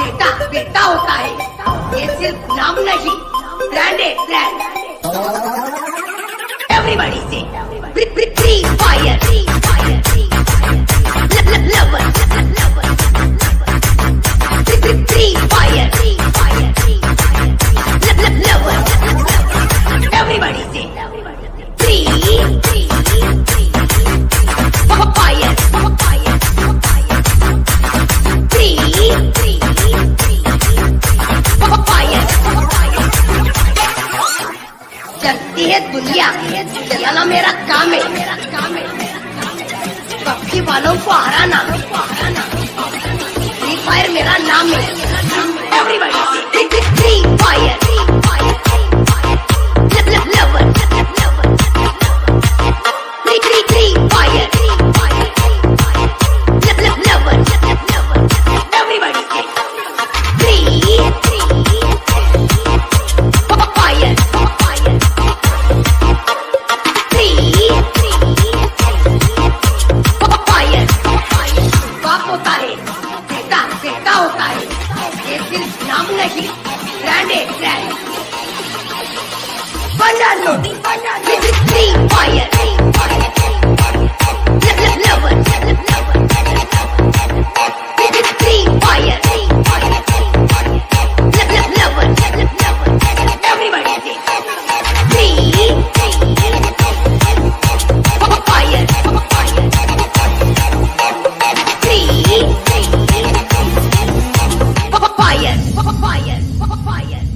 बेटा बेटा होता है, ये सिर्फ नाम नहीं, ब्रांड है ब्रांड। एवरीबॉडी से free fire lover, free fire lover, everybody से फ्री फायर, चलती है दुनिया, चलाना मेरा काम है, पक्षी वालों को हराना, फ्री फायर मेरा नाम है। Everybody free fire lover, free fire lover, everybody से फ्री फायर, बाप होता है, बेटा बेटा होता है, ये सिर्फ नाम नहीं, ब्रांड है ब्रांड। बना लो free fire lover, free fire lover, everybody से free fire, fire, fire, fire.